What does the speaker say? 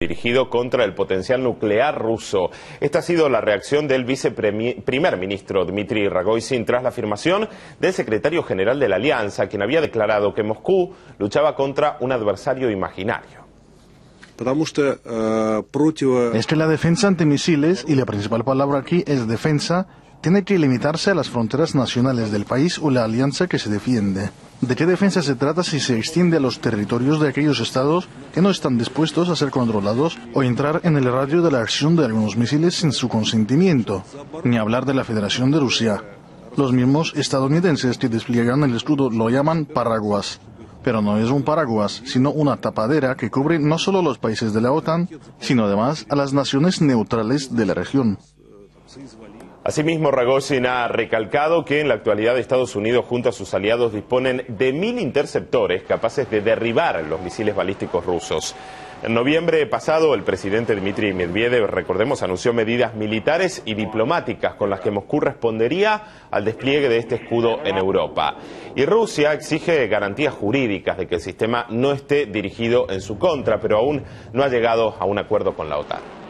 dirigido contra el potencial nuclear ruso. Esta ha sido la reacción del primer ministro Dmitry Rogozin tras la afirmación del secretario general de la Alianza, quien había declarado que Moscú luchaba contra un adversario imaginario. Es que la defensa antimisiles, y la principal palabra aquí es defensa, tiene que limitarse a las fronteras nacionales del país o la alianza que se defiende. ¿De qué defensa se trata si se extiende a los territorios de aquellos estados que no están dispuestos a ser controlados o entrar en el radio de la acción de algunos misiles sin su consentimiento? Ni hablar de la Federación de Rusia. Los mismos estadounidenses que despliegan el escudo lo llaman paraguas. Pero no es un paraguas, sino una tapadera que cubre no solo los países de la OTAN, sino además a las naciones neutrales de la región. Asimismo, Rogozin ha recalcado que en la actualidad Estados Unidos junto a sus aliados disponen de 1000 interceptores capaces de derribar los misiles balísticos rusos. En noviembre pasado, el presidente Dmitry Medvedev, recordemos, anunció medidas militares y diplomáticas con las que Moscú respondería al despliegue de este escudo en Europa. Y Rusia exige garantías jurídicas de que el sistema no esté dirigido en su contra, pero aún no ha llegado a un acuerdo con la OTAN.